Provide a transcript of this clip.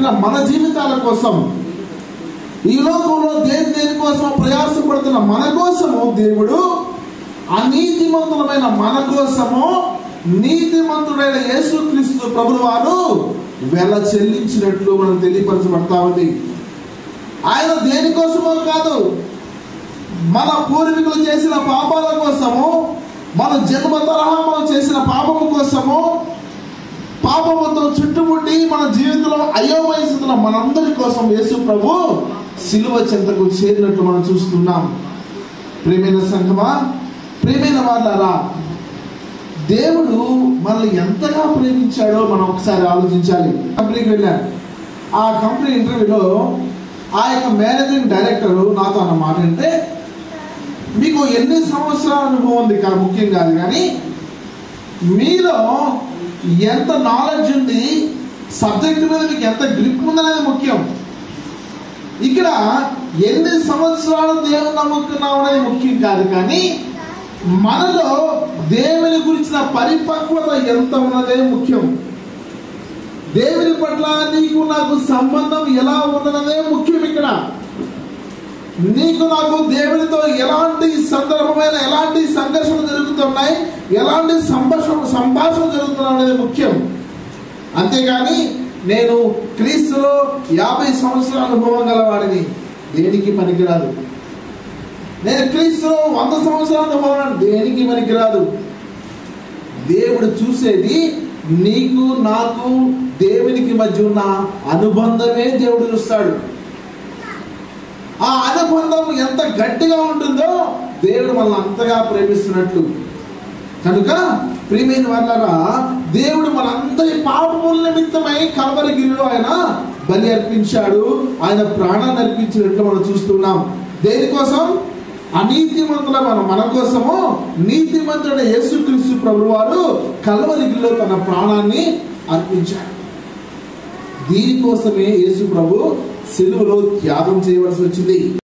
మన జీవితాల కోసం, ఈ లోకంలో దేనికోసం ప్రయాసపడుతున్న మన కోసము దేవుడు అనీతిమంతులమైన మన కోసము నీతిమంతుడైన యేసుక్రీస్తు ప్రభువు వారు వెల చెల్లించినట్లు మనం తెలియపరచబడతా ఉంది. ఆయన దేనికోసమో కాదు, మన పూర్వీకులు చేసిన పాపాల కోసము, మన జన్మ తరహా మనం చేసిన పాపము కోసము, పాపముతో చుట్టుముట్టి మన జీవితంలో అయోమయస్తున్న మనందరి కోసం యేసు ప్రభు సిలువ చెంతకు చేరినట్టు మనం చూస్తున్నాం. ప్రియమైన సంఘమా, ప్రియమైన వాళ్ళారా, దేవుడు మనల్ని ఎంతగా ప్రేమించాడో మనం ఒకసారి ఆలోచించాలి. కంపెనీకి వెళ్ళాను. ఆ కంపెనీ ఇంటర్వ్యూలో ఆ యొక్క మేనేజింగ్ డైరెక్టర్ నాతో అన్న మాట అంటే, మీకు ఎన్ని సంవత్సరాల అనుభవం ఉంది ముఖ్యం కాదు, కానీ మీలో ఎంత నాలెడ్జ్ ఉంది, సబ్జెక్ట్ మీద మీకు ఎంత గ్రిప్ ఉందనేది ముఖ్యం. ఇక్కడ ఎన్ని సంవత్సరాలు దేవుని నమ్ముకున్నాం అనేది ముఖ్యం కాదు, కానీ మనలో దేవుని గురించిన పరిపక్వత ఎంత ఉన్నదే ముఖ్యం. దేవుని పట్ల నీకు నాకు సంబంధం ఎలా ఉన్నదే ముఖ్యం. ఇక్కడ నీకు నాకు దేవునితో ఎలాంటి సందర్భమైన ఎలాంటి సంఘర్షణలు జరుగుతున్నాయి, ఎలాంటి సంభాషణ జరుగుతున్నాయి అనేది ముఖ్యం. అంతేగాని నేను క్రీస్తులో 50 సంవత్సరాల అనుభవం గలవాడిని, దేనికి పనికిరాదు. నేను క్రీస్తులో 100 సంవత్సరాల అనుభవం, దేనికి పనికిరాదు. దేవుడు చూసేది నీకు నాకు దేవునికి మధ్య ఉన్న అనుబంధమే దేవుడు చూస్తాడు. ఆ అనుబంధం ఎంత గట్టిగా ఉంటుందో దేవుడు మనల్ని అంతగా ప్రేమిస్తున్నట్లు. కనుక ప్రియమైన వాళ్ళరా, దేవుడు మనందరి పాపముల నిమిత్తమై కల్వరిగిరిలో ఆయన బలి అర్పించాడు, ఆయన ప్రాణాన్ని అర్పించినట్లు మనం చూస్తున్నాం. దేనికోసం? అనీతిమంతుల మన కోసము నీతిమంతుడైన యేసుక్రీస్తు ప్రభువు వారు కల్వరిగిరిలో తన ప్రాణాన్ని అర్పించాడు. దీనికోసమే యేసు ప్రభు సిలువలో త్యాగం చేయవలసి వచ్చింది.